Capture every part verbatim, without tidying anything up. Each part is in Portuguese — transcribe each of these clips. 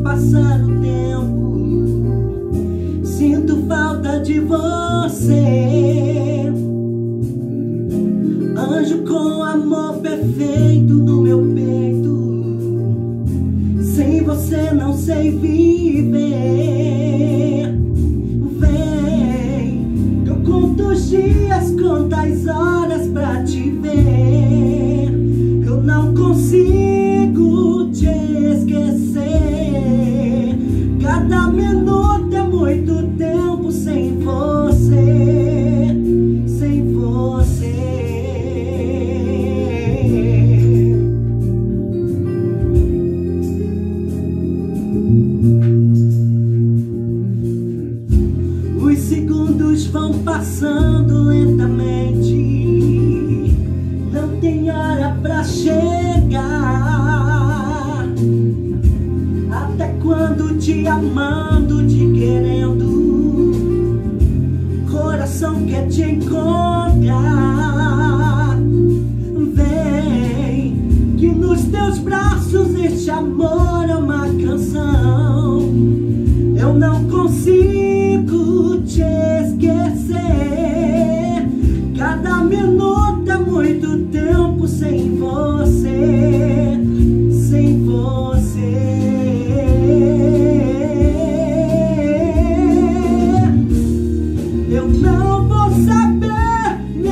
passar o tempo, sinto falta de você. Anjo com amor perfeito no meu peito, sem você não sei viver. Vem, eu conto os dias, conto as horas pra te ver. Eu não consigo te esquecer. Cada minuto é muito tempo sem você, sem você. Os segundos vão passando lentamente, não tem hora pra chegar. Até quando te amando, te querendo, coração quer te encontrar. Vem, que nos teus braços este amor é uma canção. Eu não consigo te esquecer. Cada minuto é muito tempo sem você, sem você. Eu não vou saber me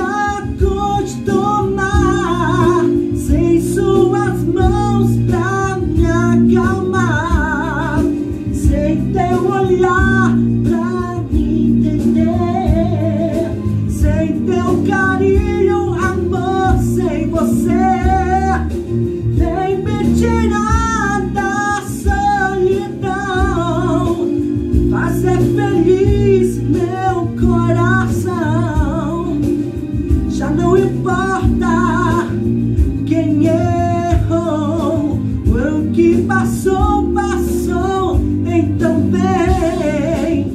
acostumar sem suas mãos pra me acalmar, sem teu olhar pra me entender, sem teu carinho, amor, sem você. Vem me tirar da solidão, fazer feliz meu coração. Já não importa quem errou, o que passou, passou, então vem.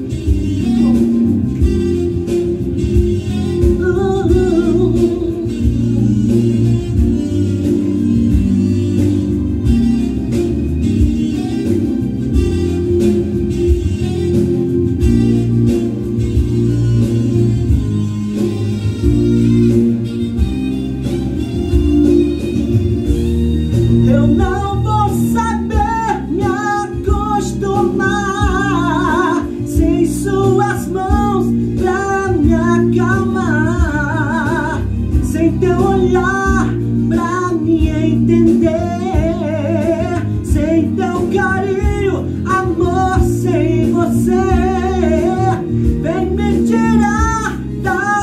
Eu não vou saber me acostumar sem suas mãos pra me acalmar, sem teu olhar pra me entender, sem teu carinho, amor, sem você. Vem me tirar da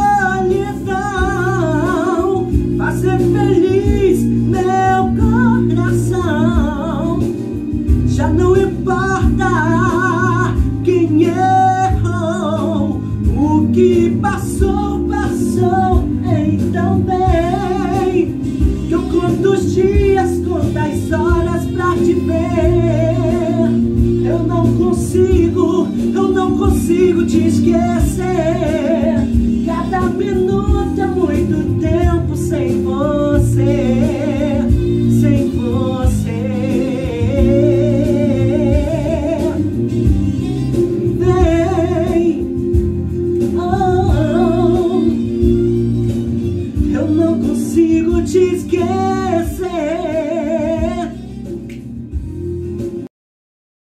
solidão, fazer feliz meu coração. Já não importa quem errou, o que passou, passou, então vem. Que eu conto os dias, conto as horas pra te ver. Eu não consigo, eu não consigo te esquecer. Cada minuto é muito tempo sem você, sem você. Vem, oh, eu não consigo te esquecer.